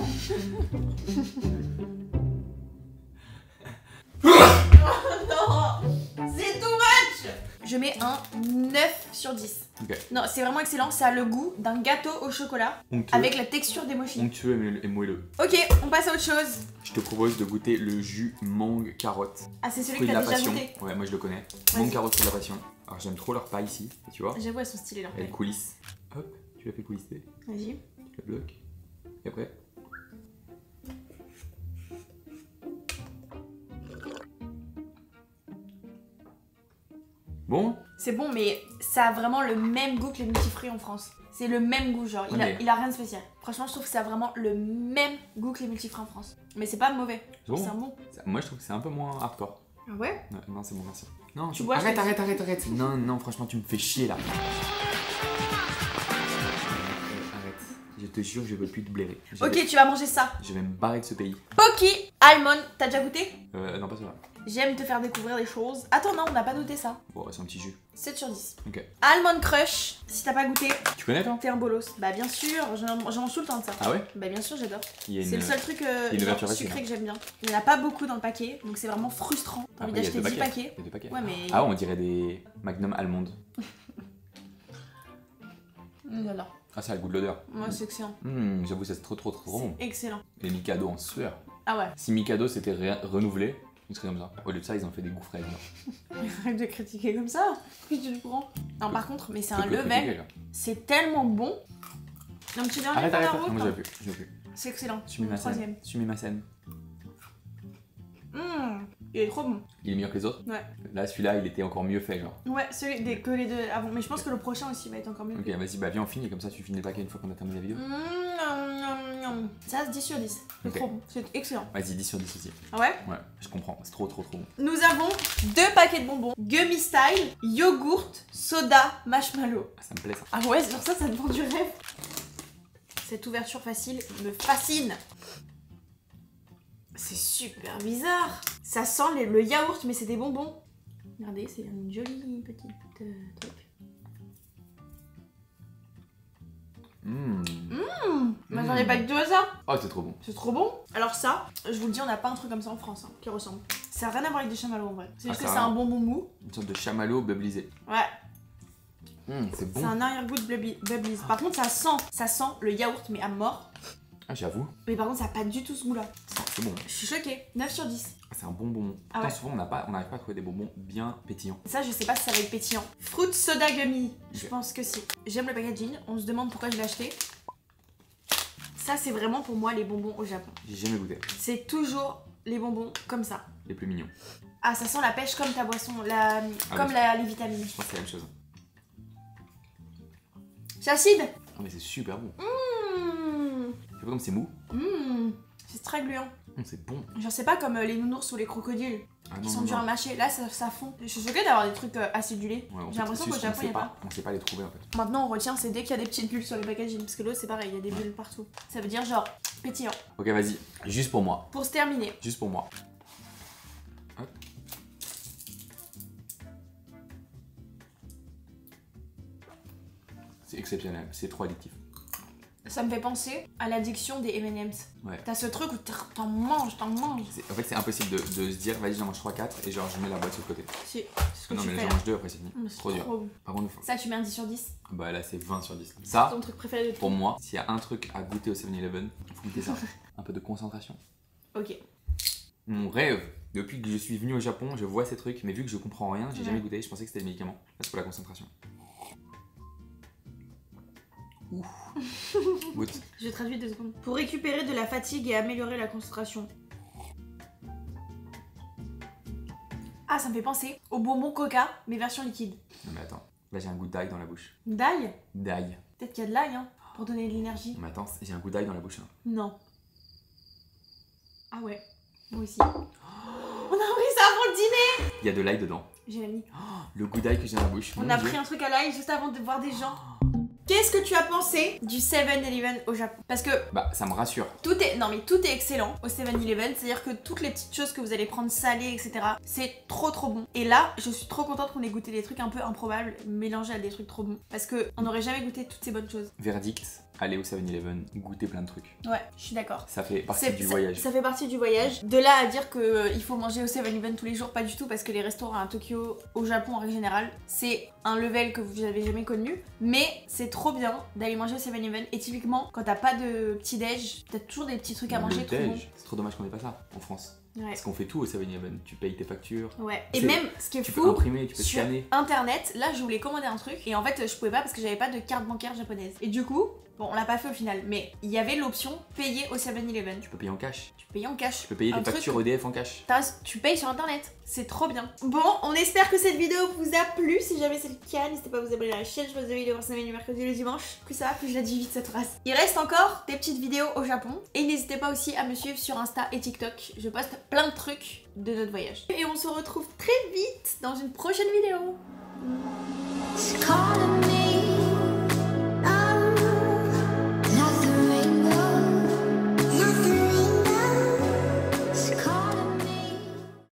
Speaker 1: Non, c'est too much. Je mets un 9 sur 10.
Speaker 2: Ok.
Speaker 1: Non, c'est vraiment excellent. Ça a le goût d'un gâteau au chocolat
Speaker 2: Onctueux.
Speaker 1: avec la texture des mochis.
Speaker 2: Onctueux et moelleux.
Speaker 1: Ok, on passe à autre chose.
Speaker 2: Je te propose de goûter le jus mangue carotte.
Speaker 1: Ah, c'est celui
Speaker 2: Fruit
Speaker 1: que
Speaker 2: de
Speaker 1: t'as
Speaker 2: la
Speaker 1: déjà
Speaker 2: passion.
Speaker 1: goûté.
Speaker 2: Ouais, moi je le connais.
Speaker 1: Vas-y.
Speaker 2: Mangue carotte, fruit de la passion. Alors j'aime trop leur paille ici. Et tu vois,
Speaker 1: J'avoue, elles sont stylées là.
Speaker 2: elle coulisse. Hop, tu la fais coulisser.
Speaker 1: Vas-y.
Speaker 2: Tu la bloques. Et après. Bon,
Speaker 1: C'est bon, mais ça a vraiment le même goût que les multifruits en France. C'est le même goût, genre,
Speaker 2: Ouais,
Speaker 1: il a rien de spécial. Franchement, je trouve que ça a vraiment le même goût que les multifruits en France. Mais c'est pas mauvais,
Speaker 2: c'est bon.
Speaker 1: c'est un bon.
Speaker 2: Moi je trouve que c'est un peu moins hardcore.
Speaker 1: Ah ouais?
Speaker 2: Ouais, non, c'est bon, merci. Non,
Speaker 1: Tu vois, je
Speaker 2: arrête,
Speaker 1: te
Speaker 2: arrête. Non, franchement, tu me fais chier là. Arrête. Je te jure, je veux plus te blairer.
Speaker 1: Ok, tu vas manger ça.
Speaker 2: Je vais me barrer de ce pays.
Speaker 1: Pocky Almond, t'as déjà goûté?
Speaker 2: Non, pas ça.
Speaker 1: J'aime te faire découvrir des choses. Attends, non, on n'a pas noté ça.
Speaker 2: Bon, c'est un petit jus.
Speaker 1: 7 sur 10.
Speaker 2: Ok.
Speaker 1: Almond Crush, si t'as pas goûté,
Speaker 2: Tu connais toi?
Speaker 1: t'es un bolos. Bah bien sûr, j'en mange tout le temps de ça.
Speaker 2: Ah ouais?
Speaker 1: Bah bien sûr, j'adore.
Speaker 2: Il y a
Speaker 1: C'est
Speaker 2: une...
Speaker 1: le seul truc
Speaker 2: une
Speaker 1: genre,
Speaker 2: ouverture facile,
Speaker 1: sucré
Speaker 2: hein.
Speaker 1: que j'aime bien. Il n'y en a pas beaucoup dans le paquet, donc c'est vraiment frustrant. T'as envie
Speaker 2: Après, il y a
Speaker 1: d'acheter
Speaker 2: deux
Speaker 1: 10 paquets.
Speaker 2: Il y a deux paquets.
Speaker 1: Ouais, mais.
Speaker 2: Ah, on dirait des Magnum Almond.
Speaker 1: J'adore.
Speaker 2: Ah, ça a le goût de l'odeur.
Speaker 1: Moi, c'est excellent.
Speaker 2: J'avoue, c'est trop bon.
Speaker 1: C'est excellent.
Speaker 2: Les Mikado en sueur.
Speaker 1: Ah ouais.
Speaker 2: Si Mikado s'était renouvelé, il serait comme ça. Au lieu de ça, ils ont fait des goûts frais.
Speaker 1: Arrête de critiquer comme ça. Qu'est-ce que tu te prends? Non, par contre, mais c'est un
Speaker 2: Je peux le
Speaker 1: level.
Speaker 2: critiquer, là.
Speaker 1: C'est tellement bon. Un petit dernier
Speaker 2: Arrête.
Speaker 1: pour la
Speaker 2: Moi,
Speaker 1: route,
Speaker 2: je
Speaker 1: hein.
Speaker 2: veux plus. Je veux plus.
Speaker 1: C'est excellent.
Speaker 2: Suis ma
Speaker 1: Troisième.
Speaker 2: scène. Suis ma scène.
Speaker 1: Il est trop bon.
Speaker 2: Il est meilleur que les autres.
Speaker 1: Ouais.
Speaker 2: Là, celui-là, il était encore mieux fait, genre.
Speaker 1: Ouais, que les deux avant. Mais je pense que le prochain aussi va être encore mieux.
Speaker 2: Ok, vas-y, bah viens, on finit. Comme ça, tu finis le paquet une fois qu'on a terminé la vidéo.
Speaker 1: Ça, c'est 10 sur 10. C'est
Speaker 2: Ok.
Speaker 1: trop bon. C'est excellent.
Speaker 2: Vas-y, 10 sur 10 aussi.
Speaker 1: Ah ouais?
Speaker 2: Ouais, je comprends. C'est trop bon.
Speaker 1: Nous avons 2 paquets de bonbons. Gummy style, yogourt, soda, marshmallow.
Speaker 2: Ah, ça me plaît ça.
Speaker 1: Ah ouais, sur ça te vend du rêve. Cette ouverture facile me fascine. C'est super bizarre. Ça sent le yaourt, mais c'est des bonbons. Regardez, c'est une jolie petite truc. J'en ai pas du tout à ça.
Speaker 2: Oh, c'est trop bon.
Speaker 1: C'est trop bon. Alors ça, je vous le dis, on n'a pas un truc comme ça en France hein, qui ressemble. Ça n'a rien à voir avec des chamallows en vrai. C'est juste que c'est un bonbon mou.
Speaker 2: Une sorte de chamallow bubblisé.
Speaker 1: Ouais.
Speaker 2: C'est bon.
Speaker 1: C'est un arrière-goût de Bubblies. Par contre, ça sent le yaourt, mais à mort.
Speaker 2: Ah, j'avoue.
Speaker 1: Mais par contre, ça n'a pas du tout ce goût-là.
Speaker 2: C'est bon.
Speaker 1: Je suis choquée. 9 sur 10.
Speaker 2: C'est un bon bonbon.
Speaker 1: Ah ouais.
Speaker 2: Souvent, on n'arrive pas à trouver des bonbons bien pétillants.
Speaker 1: Ça, je sais pas si ça va être pétillant. Fruit soda gummy. Je pense que si. J'aime le packaging. On se demande pourquoi je l'ai acheté. Ça, c'est vraiment pour moi les bonbons au Japon.
Speaker 2: J'ai jamais goûté.
Speaker 1: C'est toujours les bonbons comme ça.
Speaker 2: Les plus mignons.
Speaker 1: Ah, ça sent la pêche comme ta boisson, les vitamines.
Speaker 2: Je pense que c'est la même chose.
Speaker 1: C'est acide.
Speaker 2: Oh, mais c'est super bon. C'est pas comme c'est mou.
Speaker 1: C'est très gluant.
Speaker 2: C'est bon.
Speaker 1: Genre, c'est pas comme les nounours ou les crocodiles qui sont durs à mâcher. Là, ça fond. Je suis choquée d'avoir des trucs acidulés.
Speaker 2: Ouais,
Speaker 1: j'ai l'impression qu'au Japon, il n'y a pas.
Speaker 2: On sait pas les trouver en fait.
Speaker 1: Maintenant, on retient, c'est dès qu'il y a des petites bulles sur les packaging. Parce que l'autre, c'est pareil, il y a des bulles partout. Ça veut dire genre pétillant.
Speaker 2: Ok, vas-y. Juste pour moi.
Speaker 1: Pour se terminer.
Speaker 2: Juste pour moi. Hop. C'est exceptionnel. C'est trop addictif.
Speaker 1: Ça me fait penser à l'addiction des M&M's.
Speaker 2: Ouais.
Speaker 1: T'as ce truc où t'en manges.
Speaker 2: En fait, c'est impossible de se dire, vas-y, j'en mange 3-4 et genre, je mets la boîte sur le côté.
Speaker 1: Si, c'est ce que
Speaker 2: Non,
Speaker 1: tu
Speaker 2: mais
Speaker 1: fais.
Speaker 2: j'en mange 2 après, c'est fini.
Speaker 1: C'est
Speaker 2: Trop dur.
Speaker 1: bon.
Speaker 2: Par contre,
Speaker 1: Ça, tu mets un 10 sur 10.
Speaker 2: bah là, c'est 20 sur 10.
Speaker 1: C'est
Speaker 2: Ça,
Speaker 1: ton truc préféré de tout.
Speaker 2: pour moi, s'il y a un truc à goûter au 7-Eleven, faut goûter ça. Un peu de concentration.
Speaker 1: Ok.
Speaker 2: Mon rêve, depuis que je suis venu au Japon, je vois ces trucs, mais vu que je comprends rien, j'ai jamais goûté, je pensais que c'était des médicaments. Là, c'est pour la concentration. Ouf. Goûte.
Speaker 1: Je traduis 2 secondes. Pour récupérer de la fatigue et améliorer la concentration. Ah, ça me fait penser au bonbon Coca, mais version liquide.
Speaker 2: Non mais attends, là j'ai un goût d'ail dans la bouche.
Speaker 1: D'ail?
Speaker 2: D'ail.
Speaker 1: Peut-être qu'il y a de l'ail, hein, pour donner de l'énergie.
Speaker 2: Non mais attends, j'ai un goût d'ail dans la bouche. Hein.
Speaker 1: Non. Ah ouais, moi aussi. On a pris ça avant le dîner.
Speaker 2: Il y a de l'ail dedans.
Speaker 1: J'ai mis.
Speaker 2: Le goût d'ail que j'ai dans la bouche.
Speaker 1: On a pris un truc à l'ail juste avant de voir des gens. Qu'est-ce que tu as pensé du 7-Eleven au Japon? Parce que
Speaker 2: bah ça me rassure.
Speaker 1: tout est excellent au 7-Eleven, c'est-à-dire que toutes les petites choses que vous allez prendre salées, etc. c'est trop bon. Et là, je suis trop contente qu'on ait goûté des trucs un peu improbables mélangés à des trucs trop bons. Parce qu'on n'aurait jamais goûté toutes ces bonnes choses.
Speaker 2: Verdict, aller au 7-Eleven, goûter plein de trucs.
Speaker 1: Ouais, je suis d'accord.
Speaker 2: Ça fait partie du voyage.
Speaker 1: Ça fait partie du voyage. De là à dire qu'il faut manger au 7-Eleven tous les jours, pas du tout, parce que les restaurants à Tokyo, au Japon en règle générale, c'est un level que vous n'avez jamais connu. Mais c'est trop bien d'aller manger au 7-Eleven. Et typiquement, quand t'as pas de petit-déj, t'as toujours des petits trucs à manger trop bons.
Speaker 2: C'est trop dommage qu'on ait pas ça en France.
Speaker 1: Ouais.
Speaker 2: Parce qu'on fait tout au 7-Eleven. Tu payes tes factures.
Speaker 1: Ouais. Et même, ce qui est
Speaker 2: tu
Speaker 1: fou,
Speaker 2: peux imprimer, tu peux
Speaker 1: sur
Speaker 2: scanner.
Speaker 1: internet, là je voulais commander un truc et en fait je pouvais pas parce que j'avais pas de carte bancaire japonaise. Et du coup, bon on l'a pas fait au final, mais il y avait l'option payer au 7-Eleven.
Speaker 2: Tu peux payer en cash.
Speaker 1: Tu payes en cash.
Speaker 2: Tu peux payer
Speaker 1: Un
Speaker 2: tes
Speaker 1: truc
Speaker 2: factures EDF en cash.
Speaker 1: Tu payes sur internet, c'est trop bien. Bon, on espère que cette vidéo vous a plu. Si jamais c'est le cas, n'hésitez pas à vous abonner à la chaîne. Je poste des vidéos par semaine, le mercredi et le dimanche. Plus ça va, plus je la dis vite cette phrase. Il reste encore des petites vidéos au Japon. Et n'hésitez pas aussi à me suivre sur Insta et TikTok. Je poste plein de trucs de notre voyage. Et on se retrouve très vite dans une prochaine vidéo.